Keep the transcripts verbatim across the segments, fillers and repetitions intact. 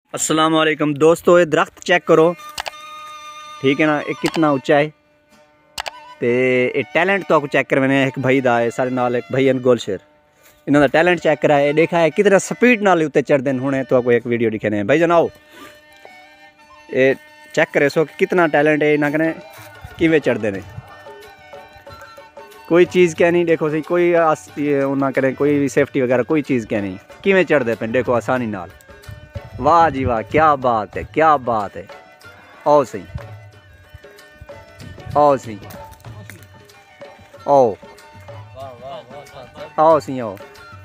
अस्सलाम वालेकुम दोस्तों, ये दरख्त चेक करो, ठीक है ना। ये कितना ऊंचा है तो ये टैलेंट तो आपको चेक करवाने एक भाई दा है सारे नाल, एक भाई गोलशेर, इन्हों का टैलेंट चेक करा है, देखा है कितना स्पीड नाल उत्ते चढ़ते हैं। हुणे तो आपको एक वीडियो दिखाने भाई जनाओ, ये चेक करे सो कितना टैलेंट है इन्होंने कने किवें चढ़ते हैं। कोई चीज़ क्या नहीं, देखो सही कोई उन्होंने करें कोई भी सेफ्टी वगैरह कोई चीज़ क्या नहीं, किवें चढ़ते पे देखो आसानी नाल। वाह जी वाह, क्या बात है, क्या बात है। आओ सही, आओ सही, आओ आओ सही, आओ।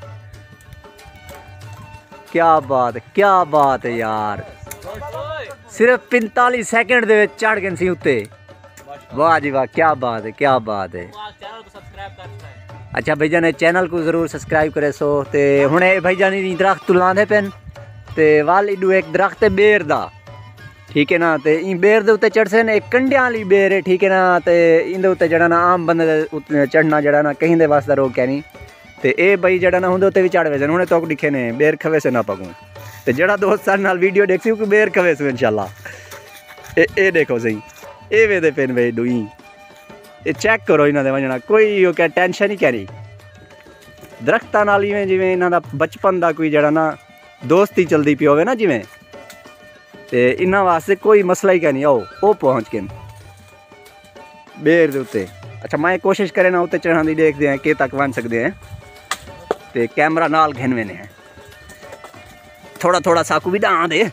क्या बात है, क्या बात है यार, सिर्फ पैंतालीस सेकंड दे चढ़ गए सी उत्ते। वाह जी वाह, क्या बात है, क्या बात है। अच्छा भाईजान ने चैनल को जरूर सब्सक्राइब करे सो। ते हुणे भाईजान दी दरख्त लांदे पेन ते वाल इडू एक दरख्त है बेर दा, ठीक है ना। ते ई बेर दे उत्ते चढ़से ने, एक कंडियां वाली बेर है, ठीक है ना। ते इंदे उत्ते जड़ा ना आम बंदे दे चढ़ना जड़ा ना कहीं दे वास्ते रोक क्या नहीं। ते ए भाई जड़ा ना हुंदे उत्ते भी चढ़ वैसे हुणे तो दिखे ने बेर खवे से ना पगूं। ते जड़ा दोस्त सारे नाल वीडियो देख सी कि बेर खवे से इंशाल्लाह। ए ए देखो सही, ए वे दे पेन वे डूई, ये चेक करो इन्हां दे वजना कोई क्या टेंशन ही कैरी। दरख्तां नाल इवें जिवें इन्हां दा बचपन दा कोई जड़ा ना दोस्ती चलती पी होवे ना जिवें, ते इन्हां वास्ते कोई मसला ही क्या नहीं। आओ वो पहुँच के बेर दे उत्ते। अच्छा मैं कोशिश करे ना उत्ते चढ़ाने दी, देखते हैं कि तक बन सकते हैं। ते कैमरा नाल घिनवे ने थोड़ा थोड़ा साकू भी डां दे।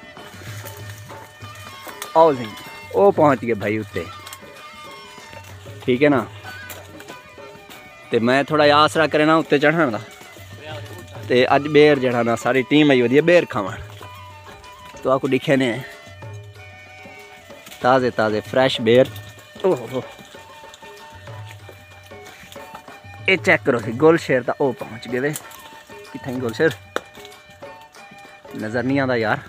आओ जी, वो पहुँच गए भाई उत्ते, ठीक है ना। ते मैं थोड़ा आसरा करे ना उत्ते चढ़ने का। ते अज बेर जड़ा ना सारी टीम आई होती है बेर खावन, तो आपको दिखे ने ताज़े ताज़े फ्रेश बेर। ओहो ये चेक करो सी गोलशेर दा, ओ पहुँच गए वे। कितने गोलशेर नजर नहीं आता यार,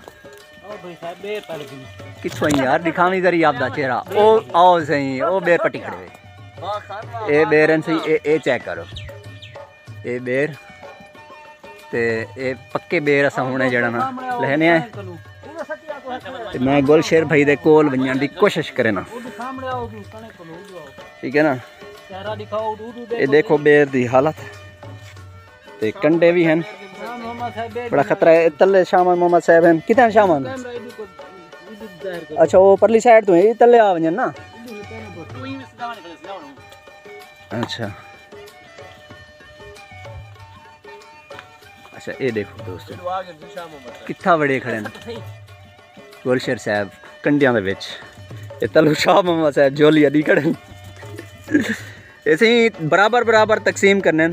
कितों यार दिखावी जरी आपदा चेहरा। ओ आओ सही, ओ बेर पट्टी खड़े वे, ए बेर सही, ए ए चेक करो ए बेर। ते ए पक्के बेर असा हुणे जड़ा ना लहने है। ते मैं गोलशेर भाई दे कोल वणन दी कोशिश करे ना, ठीक है ना। ये देखो बेर दी हालत, ते कंडे भी हैं, बड़ा खतरा है। तले शामन मोहम्मद साहब हैं, कितने शामन? अच्छा वो परली साइड तो है, तले आ वणन ना। अच्छा अच्छा ये देखो दोस्तों कितना बड़े खड़े हैं गोलशेर साहब कंडियां दे विच। ये तलू शाह मोहम्मद साहब जोली अदी खड़े ऐसे ही बराबर बराबर तकसीम करने।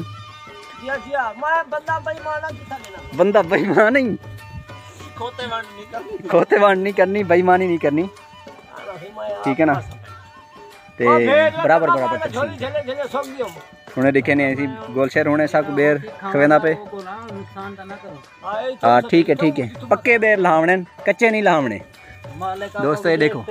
बंदा बेईमान नहीं, खोते वाण नहीं करनी, बेईमानी नहीं करनी, ठीक है ना। ते बराबर बराबर तकसीम हुणे दिखे ने ऐसी गोलशेर हुणे सा को बेर खवेंदा पे। हाँ ठीक है ठीक है, पक्के बेर लावणे, कच्चे नहीं लावणे दोस्तों। ये देखो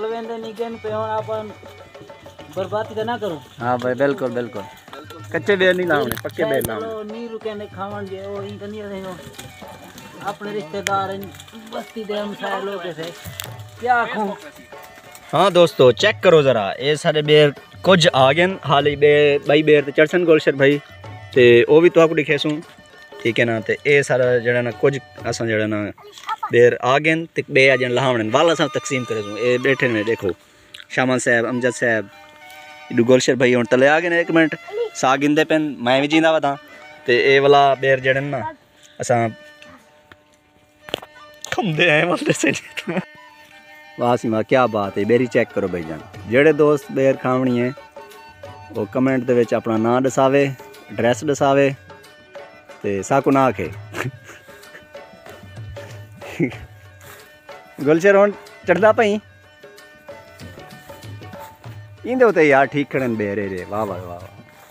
बर्बादी तो ना करो। हाँ भाई बिल्कुल बिल्कुल, कच्चे बेर नहीं लावणे, पक्के बेर लावणे। नी रुके ने खावन जे ओ इन कनिया दे अपने रिश्तेदार बस्ती दे हम सारे लोग से क्या आखूं। हाँ दोस्तों चेक करो जरा, ये सारे बेर कुछ आ गए हाली बे भाई बेर ते चढ़सन गोलशेर भाई, ते वो भी तो आपको दिखे सूँ, ठीक है ना। ते ये सारा जड़ा ना कुछ असा जड़ा ना बेर आ गए ते बे आ जन लावण वाला सा तकसीम करे सूँ। ये बैठे ने देखो शामन साहब, अमजद साहब, इडू गोलशेर भाई हुण तले आ गए। एक मिनट सा गिंदे पेन, मैं भी जींदा वता। ते ये वाला बेर जड़न ना असा खमदे आए बोलते से। वाह सी वाह, क्या बात है। बेरी चेक करो भाई जान, जेड़े दोस्त बेर खावनी है वो कमेंट दे विच अपना नाम दसावे, एड्रैस दसावे, ते साकू ना आखे गोलशेर हुण चढ़दा पई इंदे उते यार, ठीक खड़े बेर रे। वाह वाह वाह,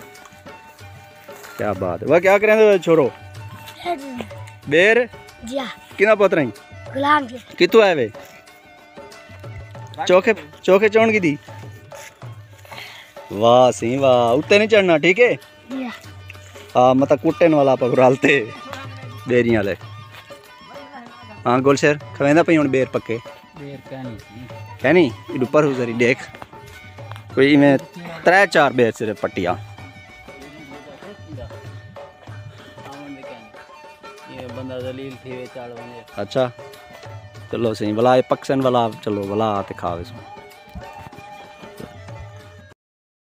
क्या बात है। वह क्या करें छोरो बेर किना पुत रही कितों आए वे चौखे चौखे चौन की दी। वाह सी वाह, उत्ते नहीं चढ़ना, ठीक है। हाँ मतलब कुट्टन वाला पकड़ालते बेरियां वाले। हाँ गुलशर खवेंदा पई हुण बेर पक्के बेर कहनी सी कहनी इडू पर जरी देख कोई में त्रै चार बेर सिर्फ पट्टिया ये बंदा दलील थी वे चाड़ बने अच्छा चलो सही भला पक्सन वाला चलो भला ते खावे सो